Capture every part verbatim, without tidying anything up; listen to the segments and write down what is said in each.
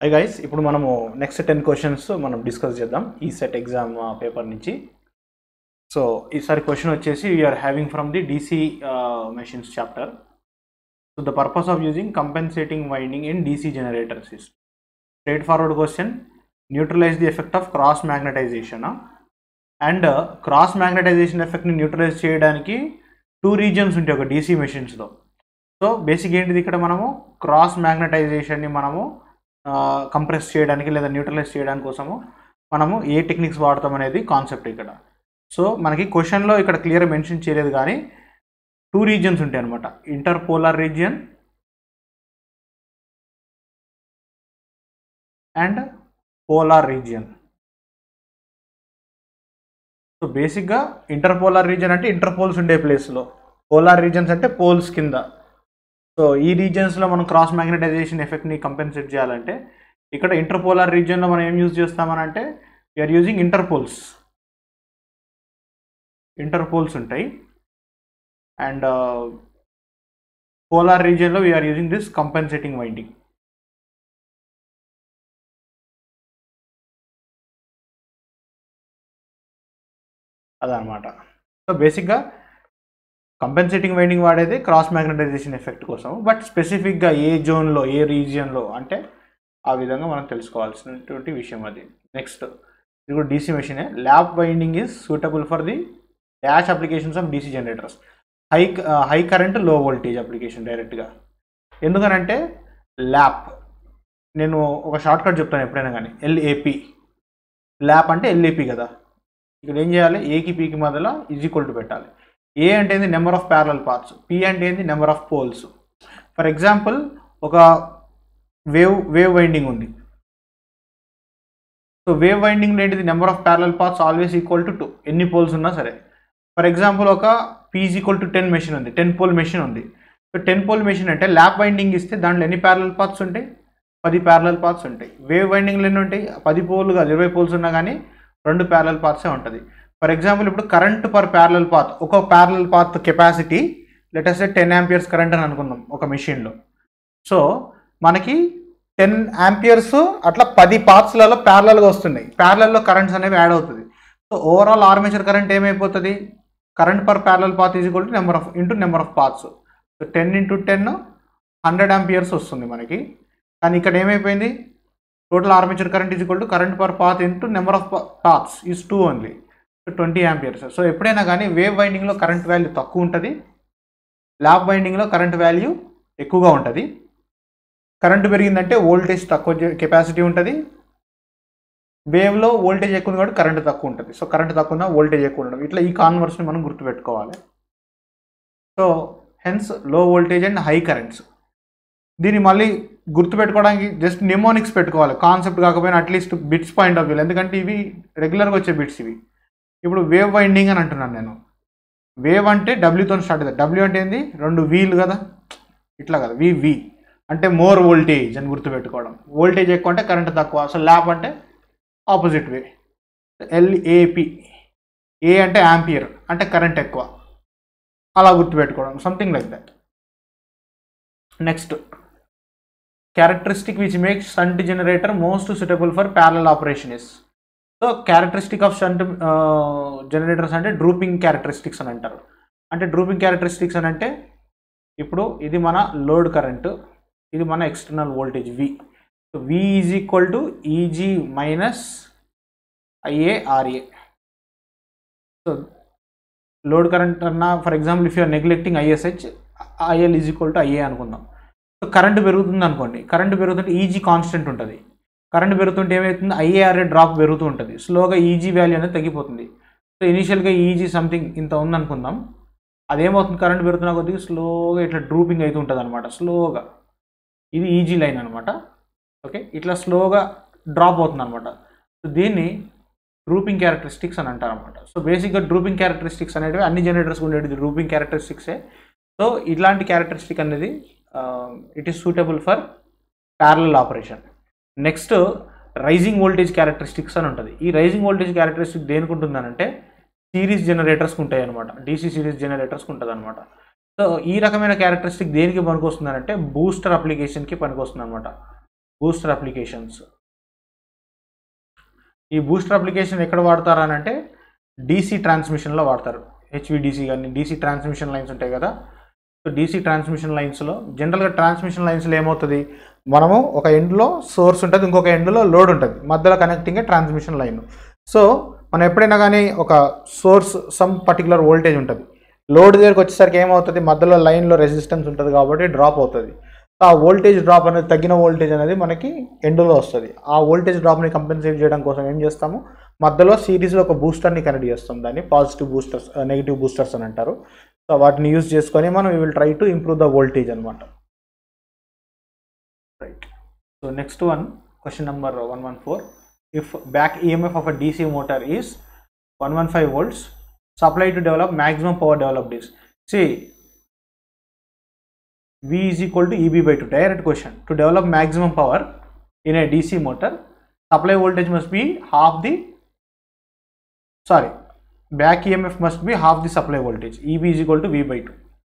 High guys, ఇప్పుడు మనము next ten questions మనం డిస్కస్ చేద్దాం ఈ సెట్ ఎగ్జామ్ పేపర్ నుంచి. సో ఈసారి క్వశ్చన్ వచ్చేసి we're having from the DC machines chapter. So the purpose of using compensating winding in DC generators is straight forward question. Neutralize the effect of cross magnetization. And cross magnetization ఎఫెక్ట్ని neutralize చేయడానికి two reasons ఉంటాయి ఒక DC మెషిన్స్లో. So basic ఏంటిది, ఇక్కడ మనము cross మ్యాగ్నటైజేషన్ని మనము compress చేయడానికి లేదా న్యూట్రలైజ్ చేయడానికి కోసము మనము ఏ టెక్నిక్స్ వాడతాం అనేది కాన్సెప్ట్ ఇక్కడ. సో మనకి క్వశ్చన్లో ఇక్కడ క్లియర్ మెన్షన్ చేయలేదు, కానీ టూ రీజియన్స్ ఉంటాయి అనమాట. Interpolar region and polar region. So బేసిక్గా ఇంటర్పోలార్ రీజియన్ అంటే ఇంటర్పోల్స్ ఉండే ప్లేస్లో, పోలార్ రీజియన్స్ అంటే పోల్స్ కింద. సో ఈ రీజియన్స్లో మనం క్రాస్ మ్యాగ్నటైజేషన్ ఎఫెక్ట్ని కంపెన్సేట్ చేయాలంటే ఇక్కడ ఇంటర్పోలార్ రీజియన్లో మనం ఏం యూజ్ చేస్తామని అంటే వీఆర్ యూజింగ్ ఇంటర్పోల్స్. ఇంటర్పోల్స్ ఉంటాయి. అండ్ పోలార్ రీజియన్లో we're using this compensating winding. అదనమాట. సో బేసిక్గా కంపెన్సేటింగ్ వైండింగ్ వాడేది క్రాస్ మ్యాగ్నటైజేషన్ ఎఫెక్ట్ కోసం, బట్ స్పెసిఫిక్గా ఏ జోన్లో ఏ రీజియన్లో అంటే ఆ విధంగా మనం తెలుసుకోవాల్సినటువంటి విషయం అది. నెక్స్ట్ ఇది కూడా డీసీ మెషినే. Lap winding is suitable for the dash applications of DC generators. High high current low voltage application డైరెక్ట్గా. ఎందుకనంటే ల్యాప్, నేను ఒక షార్ట్ కట్ చెప్తాను ఎప్పుడైనా కానీ, ఎల్ఏపి. ల్యాప్ అంటే ఎల్ఏపి కదా. ఇక్కడ ఏం చేయాలి, ఏకి పీకి మధ్యలో ఈజ్ ఈక్వల్ టు పెట్టాలి. ఏ అంటే ఏంది, number of parallel paths. P అంటే ఏంది, number of poles. For example ఒక వేవ్ వేవ్ వైండింగ్ ఉంది. సో వేవ్ వైండింగ్లో ఏంటిది, number of parallel paths always equal to two, ఎన్ని పోల్స్ ఉన్నా సరే. ఫర్ ఎగ్జాంపుల్ ఒక P is equal to ten machine ఉంది, టెన్ పోల్ మెషిన్ ఉంది. సో టెన్ పోల్ మెషిన్ అంటే ల్యాప్ వైండింగ్ ఇస్తే దాంట్లో ఎన్ని ప్యారలల్ పాత్స్ ఉంటాయి, పది ప్యారలల్ పాత్స్ ఉంటాయి. వేవ్ వైండింగ్లో ఎన్ని ఉంటాయి, పది పోల్ కాదు ఇరవై పోల్స్ ఉన్నా కానీ రెండు ప్యారలల్ పాత్సే ఉంటుంది. ఫర్ ఎగ్జాంపుల్ ఇప్పుడు కరెంట్ పర్ ప్యారలల్ పాత్, ఒక parallel path capacity let us say ten amperes current అని అనుకుందాం ఒక మెషిన్లో. సో మనకి టెన్ ఆంపియర్స్ అట్లా పది పాత్స్లలో ప్యారలల్గా వస్తున్నాయి. ప్యారలల్లో కరెంట్స్ అనేవి యాడ్ అవుతుంది. సో ఓవరాల్ ఆర్మేచర్ కరెంట్ ఏమైపోతుంది, current per parallel path is equal to number of into number of paths. So ten into ten hundred amperes వస్తుంది మనకి. కానీ ఇక్కడ ఏమైపోయింది, total armature current is equal to current per path into number of paths is two only, twenty amperes. So ఎప్పుడైనా కానీ wave వైండింగ్లో current value తక్కువ ఉంటుంది, ల్యాప్ వైండింగ్లో కరెంట్ వాల్యూ ఎక్కువగా ఉంటుంది. కరెంటు పెరిగిందంటే వోల్టేజ్ తక్కువ కెపాసిటీ ఉంటుంది, వేవ్లో వోల్టేజ్ ఎక్కువ ఉంది కాబట్టి కరెంట్ తక్కువ ఉంటుంది. సో కరెంట్ తక్కువ ఉన్నా వోల్టేజ్ ఎక్కువ ఉండడం, ఇట్లా ఈ కాన్వర్స్ని మనం గుర్తుపెట్టుకోవాలి. So hence low voltage and high currents. దీన్ని మళ్ళీ గుర్తుపెట్టుకోవడానికి జస్ట్ నిమోనిక్స్ పెట్టుకోవాలి, కాన్సెప్ట్ కాకపోయినా at least bits point of view, ఎందుకంటే ఇవి రెగ్యులర్గా వచ్చే బిట్స్ ఇవి. ఇప్పుడు వేవ్ వైండింగ్ అని అంటున్నాను నేను. వేవ్ అంటే డబ్ల్యూతో స్టార్ట్ అవుతుంది. డబ్ల్యూ అంటే ఏంది, రెండు వీలు కదా, ఇట్లా కదా, వి వి అంటే మోర్ వోల్టేజ్ అని గుర్తుపెట్టుకోవడం. వోల్టేజ్ ఎక్కువ అంటే కరెంట్ తక్కువ. సో ల్యాప్ అంటే ఆపోజిట్ వే, ఎల్ఏపి. ఏ అంటే యాంపియర్ అంటే కరెంట్ ఎక్కువ, అలా గుర్తుపెట్టుకోవడం, something like that. Next characteristic which makes shunt generator most suitable for parallel operation is. So characteristic of shunt generators అంటే డ్రూపింగ్ క్యారెక్టరిస్టిక్స్ అని అంటారు. అంటే డ్రూపింగ్ క్యారెక్టరిస్టిక్స్ అని అంటే ఇప్పుడు ఇది మన లోడ్ కరెంటు, ఇది మన external voltage V. So V is equal to EG minus IARA. So load current అన్న, for example if you're neglecting ISH, IL is equal to IA అనుకుందాం. సో కరెంట్ పెరుగుతుంది అనుకోండి, కరెంట్ పెరుగుతుంటే ఈజీ కాన్స్టెంట్ ఉంటుంది. Current పెరుగుతుంటే ఏమవుతుంది, IARA drop పెరుగుతూ ఉంటుంది. స్లోగా ఈజీ వాల్యూ అనేది తగ్గిపోతుంది. సో ఇనీషియల్గా ఈజీ సంథింగ్ ఇంత ఉందనుకుందాం, అదేమవుతుంది, కరెంట్ పెరుగుతున్న కొద్దిగా స్లోగా ఇట్లా డ్రూపింగ్ అవుతూ ఉంటుంది అనమాట. స్లోగా ఇది ఈజీ లైన్ అనమాట. ఓకే, ఇట్లా స్లోగా డ్రాప్ అవుతుంది అనమాట. సో దీన్ని డ్రూపింగ్ క్యారెక్టరిస్టిక్స్ అని అంటారు అనమాట. సో బేసిక్గా డ్రూపింగ్ క్యారెక్టరిస్టిక్స్ అనేవి అన్ని జనరేటర్స్ ఉండేది డ్రూపింగ్ క్యారెక్టరిస్టిక్సే. సో ఇట్లాంటి క్యారెక్టరిస్టిక్ అనేది it is suitable for parallel operation. Next rising voltage characteristics అని ఉంటుంది. ఈ రైజింగ్ వోల్టేజ్ క్యారెక్టరిస్టిక్ దేనికి ఉంటుందనంటే సిరీస్ జనరేటర్స్కి ఉంటాయి అనమాట, డీసీ సిరీస్ జనరేటర్స్కి ఉంటుంది అనమాట. సో ఈ రకమైన క్యారెక్టరిస్టిక్ దేనికి పనికొస్తుందనంటే బూస్టర్ అప్లికేషన్కి పనికొస్తుంది అనమాట. Booster applications. ఈ బూస్టర్ అప్లికేషన్ ఎక్కడ వాడతారు అని అంటే డీసీ ట్రాన్స్మిషన్లో వాడతారు. హెచ్విడిసి కానీ డీసీ ట్రాన్స్మిషన్ లైన్స్ ఉంటాయి కదా. సో డీసీ ట్రాన్స్మిషన్ లైన్స్లో జనరల్గా ట్రాన్స్మిషన్ లైన్స్లో ఏమవుతుంది, మనము ఒక ఎండ్లో సోర్స్ ఉంటుంది, ఇంకొక ఎండ్లో లోడ్ ఉంటుంది, మధ్యలో కనెక్టింగ్ ట్రాన్స్మిషన్ లైన్. సో మనం ఎప్పుడైనా కానీ ఒక సోర్స్ సమ్ పర్టికులర్ వోల్టేజ్ ఉంటుంది, లోడ్ దగ్గరికి వచ్చేసరికి ఏమవుతుంది, మధ్యలో లైన్లో రెసిస్టెన్స్ ఉంటుంది కాబట్టి డ్రాప్ అవుతుంది. సో ఆ వోల్టేజ్ డ్రాప్ అనేది తగ్గిన వోల్టేజ్ అనేది మనకి ఎండ్లో వస్తుంది. ఆ వోల్టేజ్ డ్రాప్ని కంపెన్సేట్ చేయడం కోసం ఏం చేస్తాము, మధ్యలో సిరీస్లో ఒక బూస్టర్ని కనెక్ట్ చేస్తాం. దాన్ని పాజిటివ్ బూస్టర్స్, నెగిటివ్ బూస్టర్స్ అని అంటారు. సో వాటిని యూజ్ చేసుకొని మనం we will try to improve the voltage అనమాట. Right. So next one, question number one one four. If back EMF of a DC motor is one hundred fifteen volts supplied to develop maximum power developed is, see V is equal to E B by two. Direct question. To develop maximum power in a D C motor, supply voltage must be half the, sorry, back E M F must be half the supply voltage. E B is equal to V by two.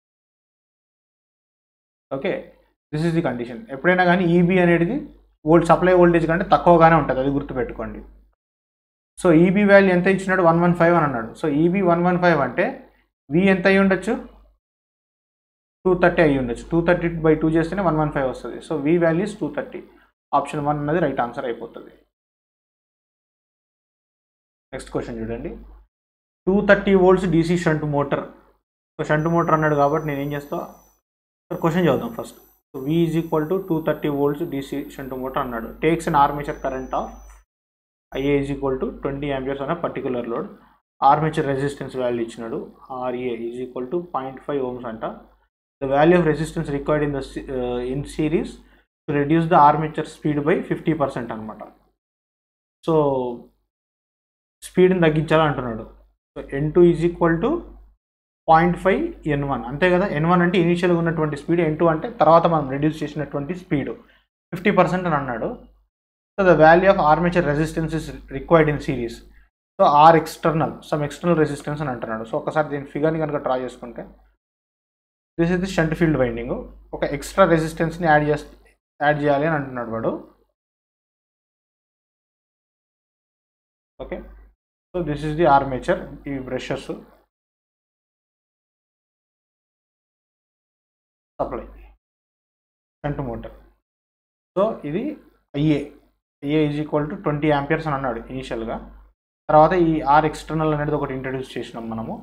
Okay, this is the condition. ఎప్పుడైనా కానీ E B అనేది volt supply voltage కంటే తక్కువగానే ఉంటుంది, అది గుర్తుపెట్టుకోండి. So EB value ఎంత ఇచ్చినాడు, వన్ వన్ ఫైవ్ అని అన్నాడు. So EB one one five అంటే వి ఎంత అయ్యి ఉండొచ్చు, టూ థర్టీ అయ్యి ఉండొచ్చు. టూ థర్టీ బై టూ చేస్తేనే వన్ వన్ ఫైవ్ వస్తుంది. So V values two thirty. Option one అన్నది రైట్ ఆన్సర్ అయిపోతుంది. నెక్స్ట్ క్వశ్చన్ చూడండి. Two thirty volts DC shunt motor. So shunt motor అన్నాడు కాబట్టి నేను ఏం చేస్తా, క్వశ్చన్ చదువుదాం first. So V is equal to two thirty volts DC shunt motor అన్నాడు. Takes an armature current of I A is equal to twenty amperes on a particular load. Armature resistance value ఇచ్చినాడు, R A is equal to zero point five ohms అంట. The value of resistance required in the uh, in series to reduce the armature speed by fifty percent అనమాట. So స్పీడ్ని తగ్గించాలి అంటున్నాడు. So N two is equal to point five N one, అంతే కదా. ఎన్ one అంటే ఇనీషియల్గా ఉన్నటువంటి స్పీడ్, ఎన్ two అంటే తర్వాత మనం రెడ్యూస్ చేసినటువంటి స్పీడ్. ఫిఫ్టీ పర్సెంట్ అని అన్నాడు. So the value of armature resistance is required in series. So R external, some external resistance అని అంటున్నాడు. సో ఒకసారి దీని ఫిగర్ని కనుక డ్రా చేసుకుంటే, this is the shunt field winding. ఒక ఎక్స్ట్రా రెసిస్టెన్స్ని యాడ్ చేస్తే యాడ్ చేయాలి అని అంటున్నాడు వాడు. Okay, so this is the armature, ఈ brushes, supply shunt motor. So ఇది IA, A is equal to twenty amperes అని అన్నాడు ఇనీషియల్గా. తర్వాత ఈ ఆర్ ఎక్స్టర్నల్ అనేది ఒకటి ఇంట్రడ్యూస్ చేసినాం మనము.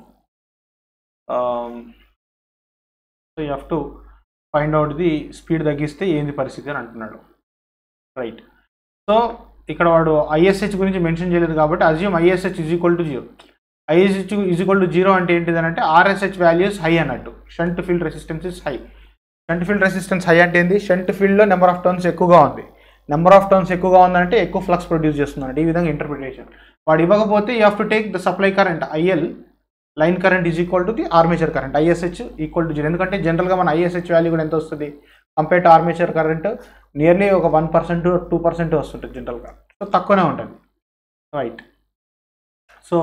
So you have to find out the speed తగ్గిస్తే ఏంది పరిస్థితి అని అంటున్నాడు. రైట్. సో ఇక్కడ వాడు ఐఎస్హెచ్ గురించి మెన్షన్ చేయలేదు కాబట్టి assume ISH is equal to zero. ISH is equal to zero అంటే ఏంటిది అంటే ఆర్ఎస్హెచ్ వాల్యూస్ హై అన్నట్టు. Shunt field resistance is high. Shunt field resistance high అంటే ఏంది, షంట్ ఫీల్డ్లో నెంబర్ ఆఫ్ టర్న్స్ ఎక్కువగా ఉంది. నెంబర్ ఆఫ్ టర్న్స్ ఎక్కువగా ఉందంటే ఎక్కువ ఫ్లక్స్ ప్రొడ్యూస్ చేస్తుందంటే, ఈ విధంగా ఇంటర్ప్రిటేషన్. వాడు ఇవ్వకపోతే you have to take the supply current IL, line current is equal to the armature current, ISH equal to zero. ఎందుకంటే జనరల్గా మన ఐఎస్హెచ్ వాల్యూ కూడా ఎంత వస్తుంది compare to armature current, nearly ఒక వన్ పర్సెంట్ టూ పర్సెంట్ వస్తుంటుంది జనరల్గా. So తక్కువనే ఉంటుంది. రైట్. సో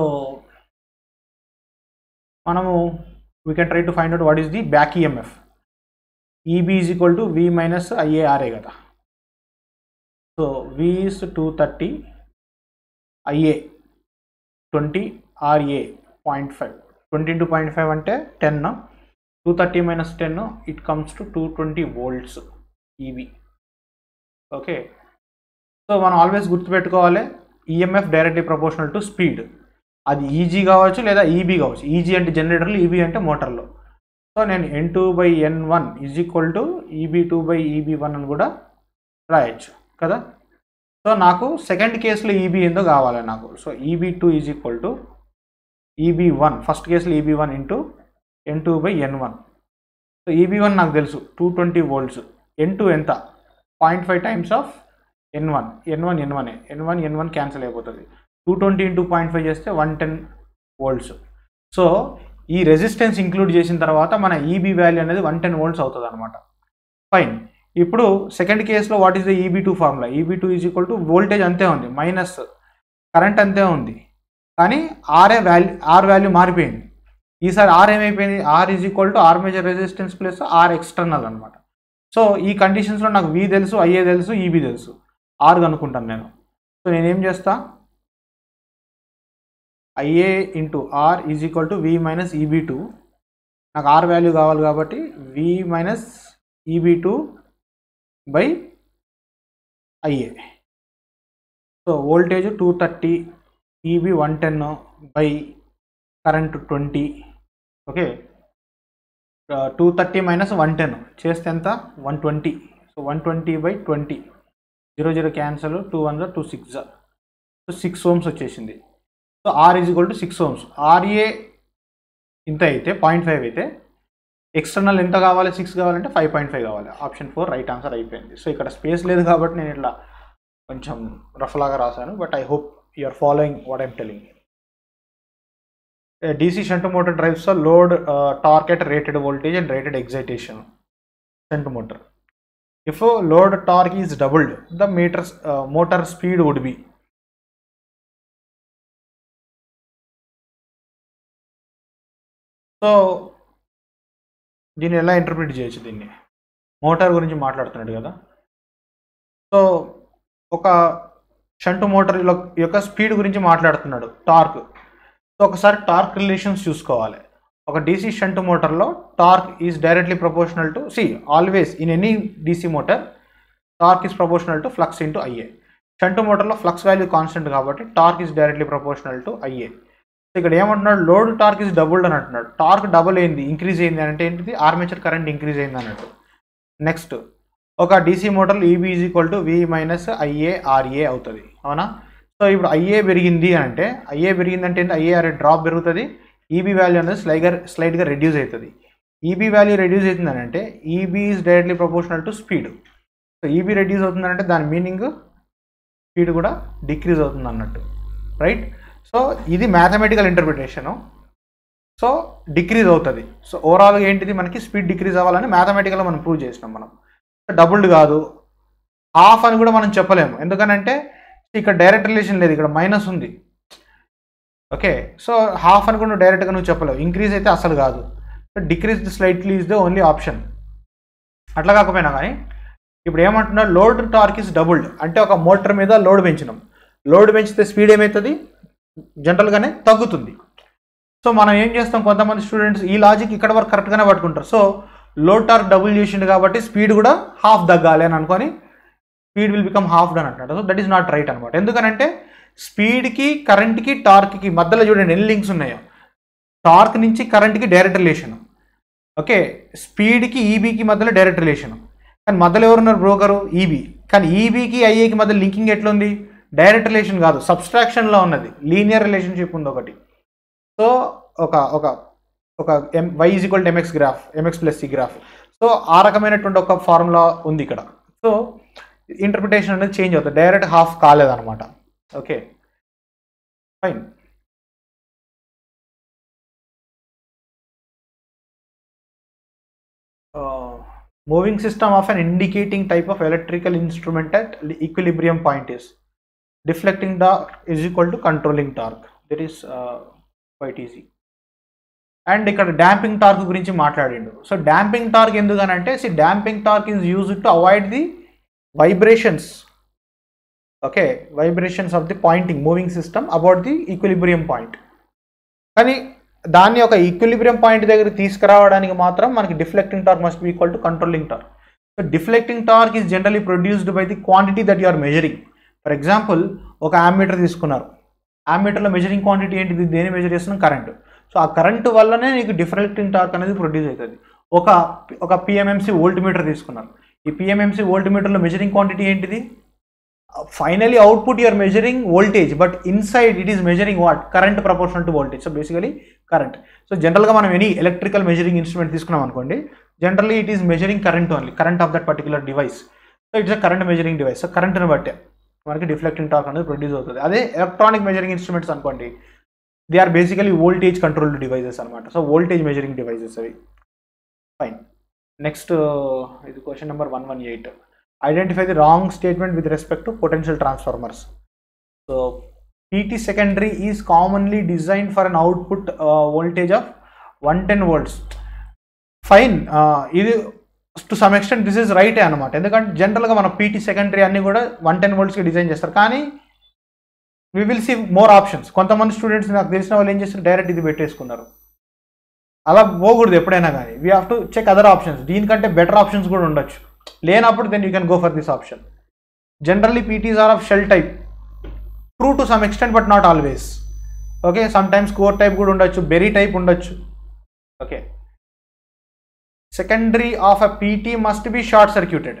మనము we can try to find out what is the back EMF. EB is equal to V minus IARA కదా. So V is two thirty, I A twenty, R A zero point five. twenty into zero point five అంటే ten. two thirty minus ten, it comes to two twenty volts E B. Okay, so మనం always గుర్తుపెట్టుకోవాలి, EMF directly proportional to speed. అది EG కావచ్చు లేదా EB కావచ్చు. Easy అంటే జనరేటర్లు, EB అంటే మోటార్లో. సో నేను N two by N one is equal to EB two by EB one అని కూడా రాయొచ్చు కదా. సో నాకు సెకండ్ కేసులో ఈబీ ఏందో కావాలి నాకు. So EB two is equal to EB one, first కేసులో EB one into N two by N one. So EB one నాకు తెలుసు two twenty volts, N two ఎంత point five times of N one. N one N one N one N one cancel అయిపోతుంది. Two twenty into point five చేస్తే one ten volts. So ఈ resistance include చేసిన తర్వాత మన EB value అనేది one ten volts అవుతుంది అనమాట. Fine. ఇప్పుడు సెకండ్ కేసులో what is the EB two formula, EB two is equal to voltage అంతే ఉంది మైనస్ కరెంట్ అంతే ఉంది, కానీ ఆర్ఏ వాల్యూ ఆర్ వాల్యూ మారిపోయింది. ఈసారి ఆర్ ఏమైపోయింది, R is equal to armature resistance plus R external అనమాట. సో ఈ కండిషన్స్లో నాకు వి తెలుసు, ఐఏ తెలుసు, ఈబీ తెలుసు, ఆర్ కనుక్కుంటాను నేను. సో నేనేం చేస్తా, IA into R is equal to V minus EB two. నాకు ఆర్ వాల్యూ కావాలి కాబట్టి V minus EB two by IA. So voltage two thirty, EB one ten by current twenty. Okay, two thirty minus one ten చేస్తే ఎంత, one twenty. So one twenty by twenty, zero zero cancel, two one two six, so six ohms వచ్చేసింది. So R is equal to six ohms. RA ఇంత అయితే point five అయితే external ఎంత కావాలి, six కావాలంటే five point five కావాలి. Option four right answer అయిపోయింది. So ఇక్కడ స్పేస్ లేదు కాబట్టి నేను ఇట్లా కొంచెం రఫ్ లాగా రాశాను, but I hope you are following what I'm telling. D C shunt motor drives a load uh, torque at rated voltage and rated excitation. Shunt motor. If a load torque is doubled, the meter's uh, motor speed would be. So దీన్ని ఎలా interpret చేయొచ్చు, దీన్ని motor గురించి మాట్లాడుతున్నాడు కదా. So ఒక shunt motor యొక్క speed గురించి మాట్లాడుతున్నాడు, టార్క్. సో ఒకసారి టార్క్ రిలేషన్స్ చూసుకోవాలి. ఒక డీసీ షంట్ మోటార్లో torque is directly proportional to, see always in any DC motor torque is proportional to flux into IA. Shunt మోటార్లో ఫ్లక్స్ వాల్యూ కాన్స్టెంట్ కాబట్టి torque is directly proportional to IA. So ఇక్కడ ఏమంటున్నాడు, load torque is doubled అని అంటున్నాడు. Torque double అయింది, increase అయింది అంటే ఏంటిది, ఆర్మేచర్ కరెంట్ ఇంక్రీజ్ అయింది అన్నట్టు. నెక్స్ట్ ఒక డీసీ మోటార్లో EB is equal to V minus IA RA అవుతుంది, అవునా. సో ఇప్పుడు ఐఏ పెరిగింది అంటే, ఐఏ పెరిగింది అంటే ఐఏ ఆర్ డ్రాప్ పెరుగుతుంది, ఈబీ వాల్యూ అనేది స్లైగర్ స్లైడ్గా రెడ్యూస్ అవుతుంది. ఈబీ వాల్యూ రెడ్యూస్ అవుతుందని అంటే EB is directly proportional to speed. So EB reduce అవుతుందంటే దాని మీనింగ్ స్పీడ్ కూడా డిక్రీజ్ అవుతుంది అన్నట్టు, రైట్. సో ఇది మ్యాథమెటికల్ ఇంటర్ప్రిటేషను. సో డిక్రీజ్ అవుతుంది. సో ఓవరాల్గా ఏంటిది, మనకి స్పీడ్ డిక్రీజ్ అవ్వాలని మ్యాథమెటికల్గా మనం ప్రూవ్ చేసినాం మనం. డబుల్డ్ కాదు, హాఫ్ అని కూడా మనం చెప్పలేము, ఎందుకనంటే ఇక్కడ డైరెక్ట్ రిలేషన్ లేదు, ఇక్కడ మైనస్ ఉంది. ఓకే, సో హాఫ్ అని కూడా డైరెక్ట్గా నువ్వు చెప్పలేవు. ఇంక్రీజ్ అయితే అసలు కాదు, decrease slightly is the only option. అట్లా కాకపోయినా కానీ ఇప్పుడు ఏమంటున్నా, లోడ్ టార్క్ ఇస్ డబుల్డ్ అంటే ఒక మోటార్ మీద లోడ్ పెంచినాం, లోడ్ పెంచితే స్పీడ్ ఏమవుతుంది, జనరల్గానే తగ్గుతుంది. సో మనం ఏం చేస్తాం, కొంతమంది స్టూడెంట్స్ ఈ లాజిక్ ఇక్కడ వరకు కరెక్ట్గానే పట్టుకుంటారు. సో లోడ్ టార్క్ డబుల్ చేసిండు కాబట్టి స్పీడ్ కూడా హాఫ్ తగ్గాలి అని అనుకొని speed will become half done అంటాడు. So that is not right అనమాట. ఎందుకనంటే స్పీడ్కి కరెంట్కి టార్క్కి మధ్యలో చూడండి ఎన్ని లింక్స్ ఉన్నాయో. టార్క్ నుంచి కరెంట్కి డైరెక్ట్ రిలేషన్, ఓకే. స్పీడ్కి ఈబీకి మధ్యలో డైరెక్ట్ రిలేషన్, కానీ మధ్యలో ఎవరున్నారు, బ్రోకరు ఈబీ. కానీ ఈబీకి ఐఏకి మధ్య లింకింగ్ ఎట్లుంది, డైరెక్ట్ రిలేషన్ కాదు, సబ్స్ట్రాక్షన్లో ఉన్నది, లీనియర్ రిలేషన్షిప్ ఉంది ఒకటి. సో ఒక ఒక ఒక M Y is equal to MX graph, MX plus C graph. So ఆ రకమైనటువంటి ఒక ఫార్ములా ఉంది ఇక్కడ. సో ఇంటర్ప్రిటేషన్ అనేది చేంజ్ అవుతుంది, డైరెక్ట్ హాఫ్ కాలేదన్నమాట. Okay, fine. Moving system of an indicating type of electrical instrument at equilibrium point is deflecting torque is equal to controlling torque. That is quite easy. And ఇక్కడ damping torque గురించి మాట్లాడిండు. So damping torque ఎందుకనంటే, see damping torque is used to avoid the vibrations, okay, vibrations of the pointing moving system about the equilibrium point. కానీ దాన్ని ఒక equilibrium point దగ్గర తీసుకురావడానికి మాత్రం మనకి deflecting torque must be equal to controlling torque. So deflecting torque is generally produced by the quantity that you are measuring. For example ఒక ammeter తీసుకున్నారు, ఆమ్మీటర్లో measuring quantity ఏంటిది, దేని మెజర్ చేస్తున్నాం, కరెంట్. సో ఆ కరెంటు వల్లనే నీకు డిఫ్లెక్టింగ్ టార్క్ అనేది produce అవుతుంది. ఒక ఒక పిఎంఎంసీ వోల్ట్ మీటర్ తీసుకున్నారు, ఈ పిఎంఎంసీ వోల్ట్ మీటర్లో మెజరింగ్ క్వాంటిటీ ఏంటిది, finally output you're measuring voltage, but inside it is measuring what, current proportional to voltage. So basically current. So జనరల్గా మనం ఎనీ ఎలక్ట్రికల్ మెజరింగ్ ఇన్స్ట్రుమెంట్ తీసుకున్నాం అనుకోండి, generally it is measuring current only, current of that particular device. So it's a current measuring device. So కరెంట్ని బట్టే మనకి deflecting torque అనేది produce అవుతుంది. అదే ఎలక్ట్రానిక్ మెజరింగ్ ఇన్స్ట్రుమెంట్స్ అనుకోండి, they are basically voltage controlled devices అనమాట. సో వోల్టేజ్ మెజరింగ్ డివైజెస్ అవి. Fine. Next ఇది question number one one eight. Identify the wrong statement with respect to potential transformers. So P T secondary is commonly designed for an output uh, voltage of one ten volts. Fine. Uh, ఇది to some extent this is రైటే అనమాట. ఎందుకంటే జనరల్గా మన PT secondary అన్నీ కూడా one ten వోల్ట్స్కి design చేస్తారు. కానీ we will see more options. కొంతమంది స్టూడెంట్స్ నాకు తెలిసిన వాళ్ళు ఏం చేస్తారు, డైరెక్ట్ ఇది పెట్టేసుకున్నారు. అలా పోకూడదు ఎప్పుడైనా కానీ. We have to check other options. దీనికంటే బెటర్ ఆప్షన్స్ కూడా ఉండొచ్చు. లేనప్పుడు then you can go for this option. Generally PTs are of shell type, true to some extent but not always. Okay, sometimes core type కూడా ఉండొచ్చు, berry type ఉండొచ్చు. Okay, secondary of a P T must be short circuited.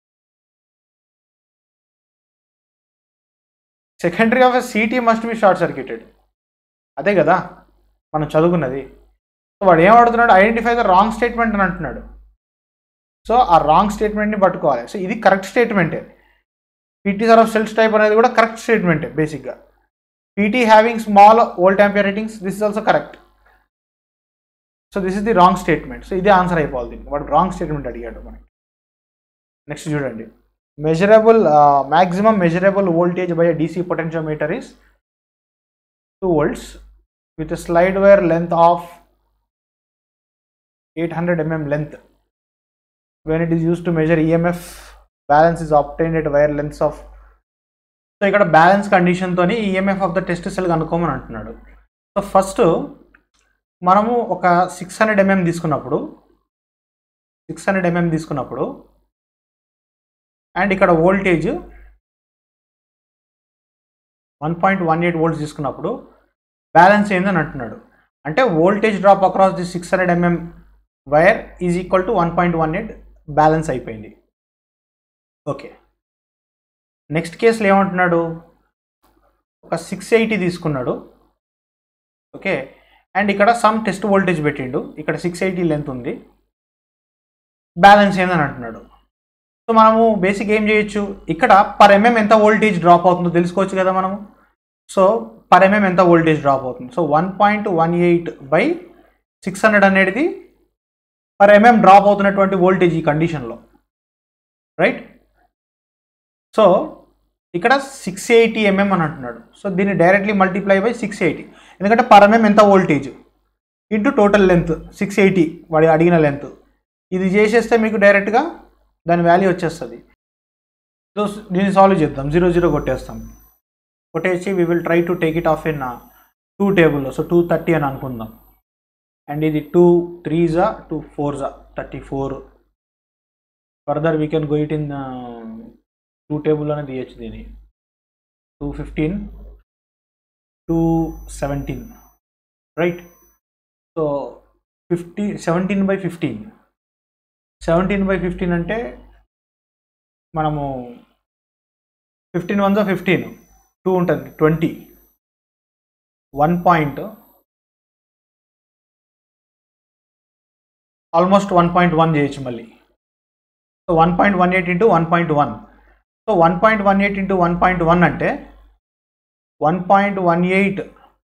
Secondary of a C T must be short circuited. అదే కదా మనం చదువుకున్నది. So వాడు ఏం అడుగుతున్నాడు, ఐడెంటిఫై ద రాంగ్ స్టేట్మెంట్ అని అంటున్నాడు. సో ఆ రాంగ్ స్టేట్మెంట్ని పట్టుకోవాలి. సో ఇది కరెక్ట్ స్టేట్మెంటే. PTs are of cells type అనేది కూడా కరెక్ట్ స్టేట్మెంటే బేసిక్గా. PT having small volt ampere ratings, this is also correct. So this is the wrong statement. So ఇదే ఆన్సర్ అయిపోవాలి దీనికి. వాడు రాంగ్ స్టేట్మెంట్ అడిగాడు మనకి. నెక్స్ట్ చూడండి, measurable maximum measurable voltage by DC potentiometer is two volts with slide wire length of eight hundred mm length. When it is used to measure EMF balance is obtained at wire lengths of. So ఇక్కడ balance కండిషన్తో EMF of the test cell కనుక్కోమని అంటున్నాడు. So first మనము ఒక six hundred mm తీసుకున్నప్పుడు six hundred mm తీసుకున్నప్పుడు and ఇక్కడ voltage one point one eight volts తీసుకున్నప్పుడు బ్యాలెన్స్ ఏందని అంటున్నాడు. అంటే voltage drop across the six hundred mm wire is equal to one point one eight balance అయిపోయింది. ఓకే, నెక్స్ట్ కేసులో ఏమంటున్నాడు, ఒక సిక్స్ ఎయిటీ తీసుకున్నాడు. ఓకే, అండ్ ఇక్కడ సమ్ టెస్ట్ వోల్టేజ్ పెట్టిండు. ఇక్కడ సిక్స్ ఎయిటీ లెంత్ ఉంది, బ్యాలెన్స్ ఏందని అంటున్నాడు. సో మనము బేసిక్ ఏం చేయొచ్చు, ఇక్కడ పర్ ఎంఎం ఎంత వోల్టేజ్ డ్రాప్ అవుతుందో తెలుసుకోవచ్చు కదా మనము. సో పర్ ఎంఎం ఎంత వోల్టేజ్ డ్రాప్ అవుతుంది. So one point one eight by six hundred అనేది పర్ ఎంఎం డ్రాప్ అవుతున్నటువంటి వోల్టేజ్ ఈ కండిషన్లో, రైట్. సో ఇక్కడ సిక్స్ ఎయిటీ ఎంఎం అని అంటున్నాడు. సో దీన్ని directly multiply by six eighty, ఎందుకంటే పర్ ఎంఎం ఎంత voltage into total length six eighty వాడి అడిగిన లెంత్. ఇది చేసేస్తే మీకు డైరెక్ట్గా దాని వాల్యూ వచ్చేస్తుంది. సో దీన్ని సాల్వ్ చేద్దాం. జీరో జీరో కొట్టేస్తాం. కొట్టేసి we will try to take it off in two టేబుల్లో. సో టూ థర్టీ అని అనుకుందాం. అండ్ ఇది టూ త్రీజా టూ ఫోర్జా thirty four. Further we can go it in two టేబుల్లోనే తీయచ్చు దీన్ని. Two fifteen two seventeen, right. So fifty seventeen by fifteen seventeen by fifteen అంటే మనము ఫిఫ్టీన్ వన్ జా ఫిఫ్టీన్, టూ ఉంటుంది twenty, one point almost one point one చేయొచ్చు మళ్ళీ. So one point one eight into one point one. So one point one eight into one point one అంటే one point one eight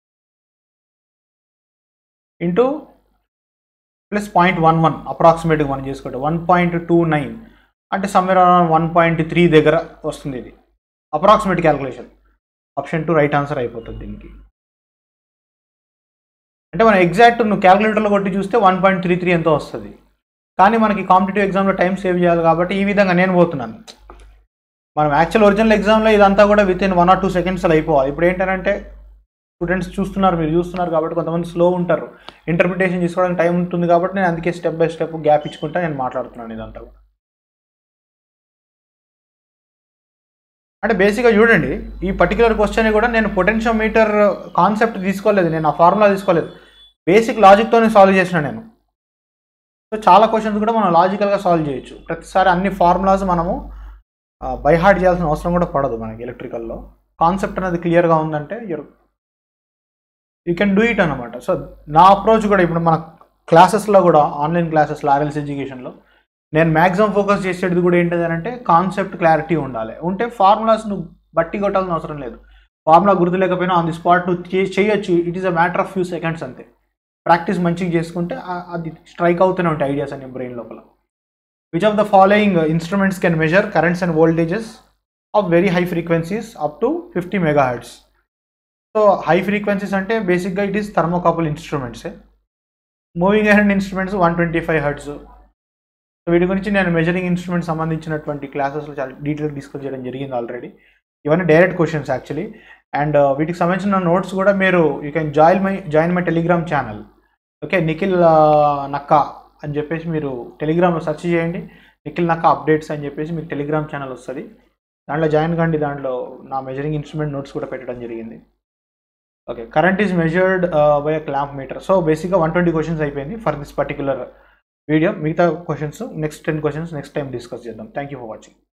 into plus point one one అప్రాక్సిమేట్గా మనం చేసుకుంటే one point two nine అంటే somewhere around one point three దగ్గర వస్తుంది. ఇది approximate calculation. Option two right answer అయిపోతుంది దీనికి. అంటే మనం ఎగ్జాక్ట్ నువ్వు క్యాలిక్యులేటర్లో కొట్టి చూస్తే వన్ పాయింట్ త్రీ త్రీ ఎంతో వస్తుంది. కానీ మనకి కాంపిటేటివ్ ఎగ్జామ్లో టైం సేవ్ చేయాలి కాబట్టి ఈ విధంగా నేను పోతున్నాను. మనం యాక్చువల్ ఒరిజినల్ ఎగ్జామ్లో ఇదంతా కూడా with in one or two సెకండ్స్లో అయిపోవాలి. ఇప్పుడు ఏంటంటే స్టూడెంట్స్ చూస్తున్నారు, మీరు చూస్తున్నారు కాబట్టి కొంతమంది స్లో ఉంటారు, ఇంటర్ప్రిటేషన్ చేసుకోవడానికి టైం ఉంటుంది కాబట్టి నేను అందుకే స్టెప్ బై స్టెప్ గ్యాప్ ఇచ్చుకుంటా నేను మాట్లాడుతున్నాను ఇదంతా కూడా. అంటే బేసిక్గా చూడండి, ఈ పర్టికులర్ క్వశ్చన్ కూడా నేను పొటెన్షియోమీటర్ కాన్సెప్ట్ తీసుకోలేదు, నేను ఆ ఫార్ములా తీసుకోలేదు, బేసిక్ లాజిక్తోనే సాల్వ్ చేసిన నేను. సో చాలా క్వశ్చన్స్ కూడా మనం లాజికల్గా సాల్వ్ చేయొచ్చు. ప్రతిసారి అన్ని ఫార్ములాస్ మనము బై హార్ట్ చేయాల్సిన అవసరం కూడా పడదు మనకి ఎలక్ట్రికల్లో. కాన్సెప్ట్ అనేది క్లియర్గా ఉందంటే your you can do it అనమాట. సో నా అప్రోచ్ కూడా ఇప్పుడు మన క్లాసెస్లో కూడా ఆన్లైన్ క్లాసెస్లో ఆర్ఎల్స్ ఎడ్యుకేషన్లో నేను మ్యాక్సిమం ఫోకస్ చేసేది కూడా ఏంటిది అంటే కాన్సెప్ట్ క్లారిటీ ఉండాలి. ఉంటే ఫార్ములాస్ నువ్వు బట్టి కొట్టాల్సిన అవసరం లేదు. ఫార్ములా గుర్తు లేకపోయినా ఆన్ ది స్పాట్ నువ్వు చేయొచ్చు. It is a matter of few seconds అంతే. ప్రాక్టీస్ మంచిగా చేసుకుంటే అది స్ట్రైక్ అవుతూనే ఉంటాయి ఐడియాస్ అన్ని బ్రెయిన్ లోపల. Which of the following instruments can measure currents and voltages of very high frequencies up to fifty mega hertz. So high frequencies అంటే బేసిక్గా ఇట్ ఈస్ థర్మోకపుల్ ఇన్స్ట్రుమెంట్సే. Moving head instruments one twenty five hertz. వీటి గురించి నేను measuring instrument సంబంధించినటువంటి క్లాసెస్లో చాలా detail discuss చేయడం జరిగింది ఆల్రెడీ. ఇవన్నీ డైరెక్ట్ క్వశ్చన్స్ యాక్చువల్లీ. అండ్ వీటికి సంబంధించిన నోట్స్ కూడా మీరు you can join my join my Telegram channel. Okay, Nikhil Nakka అని చెప్పేసి మీరు టెలిగ్రామ్లో సెర్చ్ చేయండి, నిఖిల్ నక్కా అప్డేట్స్ అని చెప్పేసి మీకు టెలిగ్రామ్ ఛానల్ వస్తుంది. దాంట్లో జాయిన్ కండి. దాంట్లో నా మెజరింగ్ ఇన్స్ట్రుమెంట్ నోట్స్ కూడా పెట్టడం జరిగింది. Okay, current is measured by a clamp meter. So బేసిక్గా వన్ ట్వంటీ క్వశ్చన్స్ అయిపోయింది ఫర్ దిస్ పర్టికులర్ వీడియో. మిగతా questions next ten questions next time discuss చేద్దాం. Thank you for watching.